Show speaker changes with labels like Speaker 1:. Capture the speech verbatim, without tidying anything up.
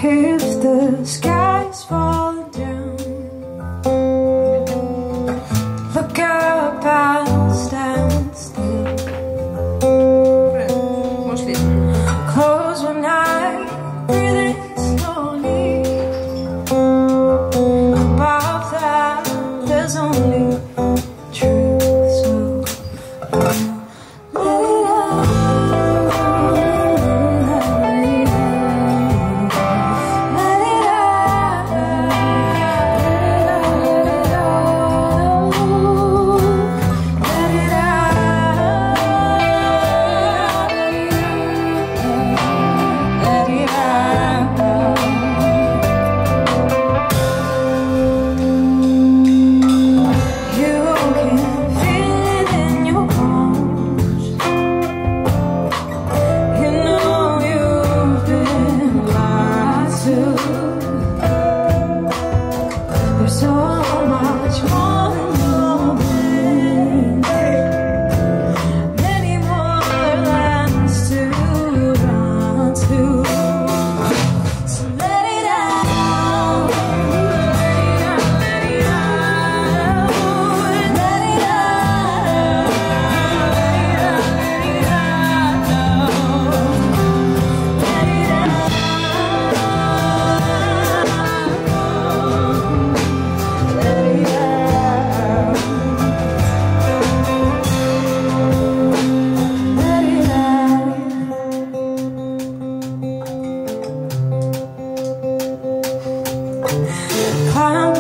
Speaker 1: if the sky's falling down, look up, I'll stand still. Close one eye, breathing slowly. Above that, there's only truth, so let it out. There's so much more than your brain, many more lands to run to. So let it out, let it out, let it out, let it out, let it out, let it out. I'm